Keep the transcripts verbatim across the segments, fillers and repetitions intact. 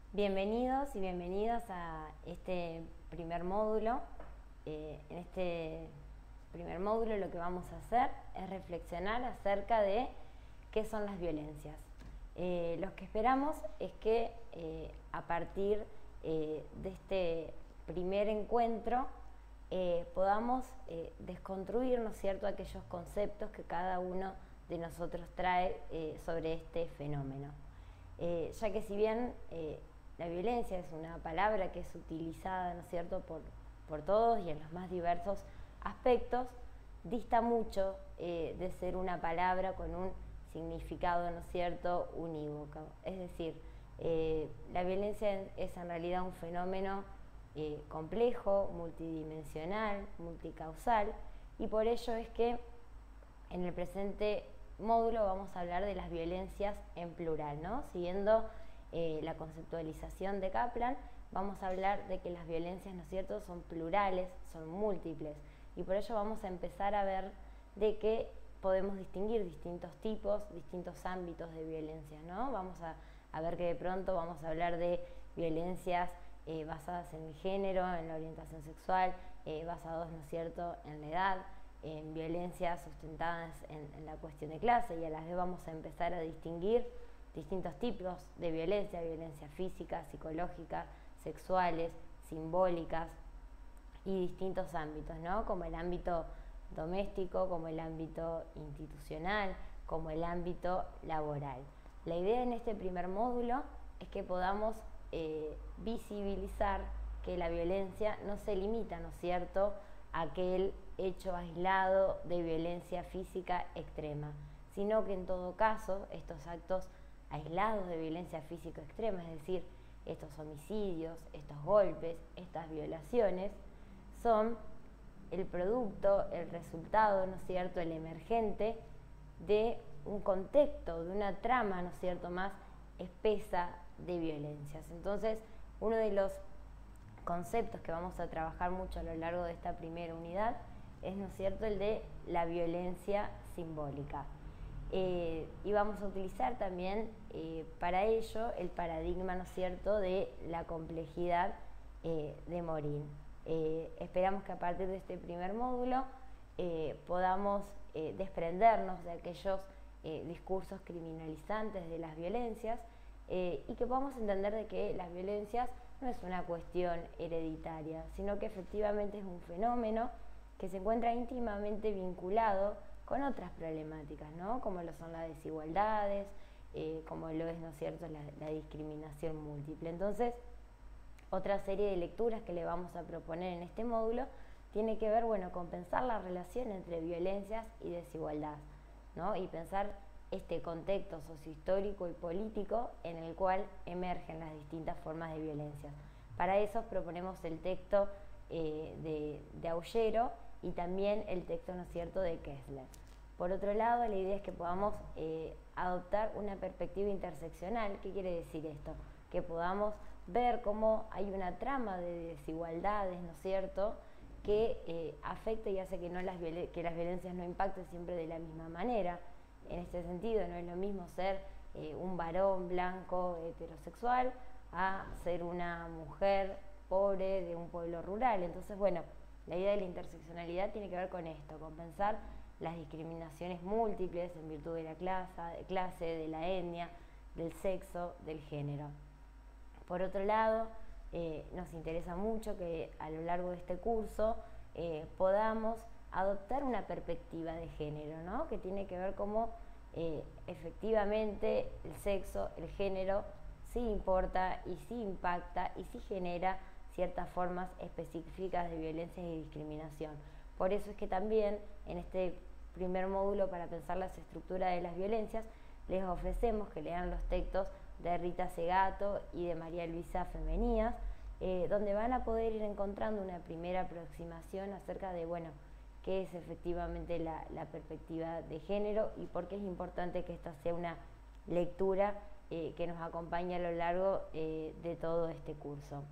Bienvenidos y bienvenidas a este primer módulo. Eh, en este primer módulo lo que vamos a hacer es reflexionar acerca de qué son las violencias. Eh, lo que esperamos es que eh, a partir eh, de este primer encuentro eh, podamos eh, desconstruir, ¿no es cierto?, aquellos conceptos que cada uno de nosotros trae eh, sobre este fenómeno. Eh, ya que si bien eh, la violencia es una palabra que es utilizada, ¿no es cierto?, por, por todos y en los más diversos aspectos, dista mucho eh, de ser una palabra con un significado, ¿no es cierto?, unívoco. Es decir, eh, la violencia es en realidad un fenómeno eh, complejo, multidimensional, multicausal, y por ello es que en el presente módulo vamos a hablar de las violencias en plural, ¿no? Siguiendo eh, la conceptualización de Kaplan, vamos a hablar de que las violencias, ¿no es cierto?, son plurales, son múltiples, y por ello vamos a empezar a ver de que podemos distinguir distintos tipos, distintos ámbitos de violencia, ¿no? Vamos a, a ver que de pronto vamos a hablar de violencias eh, basadas en el género, en la orientación sexual, eh, basados, ¿no es cierto?, en la edad, en violencias sustentadas en, en la cuestión de clase, y a la vez vamos a empezar a distinguir distintos tipos de violencia, violencia física, psicológica, sexuales, simbólicas y distintos ámbitos, ¿no? Como el ámbito doméstico, como el ámbito institucional, como el ámbito laboral. La idea en este primer módulo es que podamos eh, visibilizar que la violencia no se limita, ¿no es cierto?, a aquel hecho aislado de violencia física extrema, sino que en todo caso estos actos aislados de violencia física extrema, es decir, estos homicidios, estos golpes, estas violaciones, son el producto, el resultado, ¿no es cierto?, el emergente de un contexto, de una trama, ¿no es cierto?, más espesa de violencias. Entonces, uno de los conceptos que vamos a trabajar mucho a lo largo de esta primera unidad es, ¿no es cierto?, el de la violencia simbólica. Eh, y vamos a utilizar también eh, para ello el paradigma, ¿no es cierto?, de la complejidad eh, de Morin. Eh, esperamos que a partir de este primer módulo eh, podamos eh, desprendernos de aquellos eh, discursos criminalizantes de las violencias eh, y que podamos entender de que las violencias no es una cuestión hereditaria, sino que efectivamente es un fenómeno que se encuentra íntimamente vinculado con otras problemáticas, ¿no?, como lo son las desigualdades, eh, como lo es, ¿no es cierto?, la, la discriminación múltiple. Entonces, otra serie de lecturas que le vamos a proponer en este módulo tiene que ver, bueno, con pensar la relación entre violencias y desigualdad, ¿no?, y pensar este contexto sociohistórico y político en el cual emergen las distintas formas de violencia. Para eso proponemos el texto eh, de, de Aullero y también el texto, ¿no es cierto?, de Kessler. Por otro lado, la idea es que podamos eh, adoptar una perspectiva interseccional. ¿Qué quiere decir esto? Que podamos ver cómo hay una trama de desigualdades, ¿no es cierto?, que eh, afecta y hace que, no las que las violencias no impacten siempre de la misma manera. En este sentido, no es lo mismo ser eh, un varón blanco heterosexual a ser una mujer pobre de un pueblo rural. Entonces, bueno, la idea de la interseccionalidad tiene que ver con esto, con pensar las discriminaciones múltiples en virtud de la clase, de, clase, de la etnia, del sexo, del género. Por otro lado, eh, nos interesa mucho que a lo largo de este curso eh, podamos adoptar una perspectiva de género, ¿no?, que tiene que ver cómo eh, efectivamente el sexo, el género, sí importa y sí impacta y sí genera ciertas formas específicas de violencia y discriminación. Por eso es que también en este primer módulo para pensar las estructuras de las violencias les ofrecemos que lean los textos de Rita Segato y de María Luisa Femenías, eh, donde van a poder ir encontrando una primera aproximación acerca de, bueno, qué es efectivamente la, la perspectiva de género y por qué es importante que esta sea una lectura eh, que nos acompañe a lo largo eh, de todo este curso.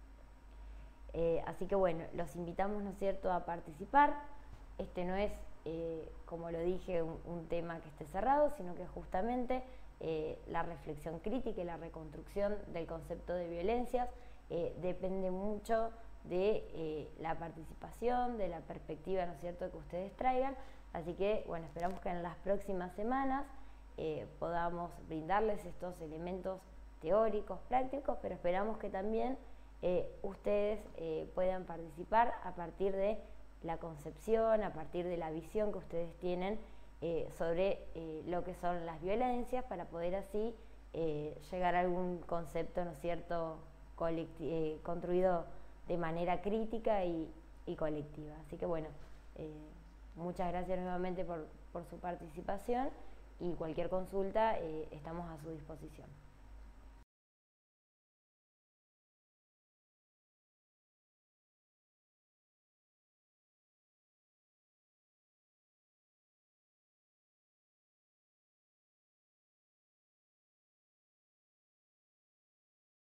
Eh, así que bueno, los invitamos, ¿no es cierto?, a participar. Este no es, eh, como lo dije, un, un tema que esté cerrado, sino que justamente eh, la reflexión crítica y la reconstrucción del concepto de violencias eh, depende mucho de eh, la participación, de la perspectiva, ¿no es cierto?, que ustedes traigan. Así que, bueno, esperamos que en las próximas semanas eh, podamos brindarles estos elementos teóricos, prácticos, pero esperamos que también eh, ustedes eh, puedan participar a partir de la concepción, a partir de la visión que ustedes tienen eh, sobre eh, lo que son las violencias, para poder así eh, llegar a algún concepto, ¿no es cierto?, eh, construido de manera crítica y, y colectiva. Así que bueno, eh, muchas gracias nuevamente por, por su participación, y cualquier consulta eh, estamos a su disposición.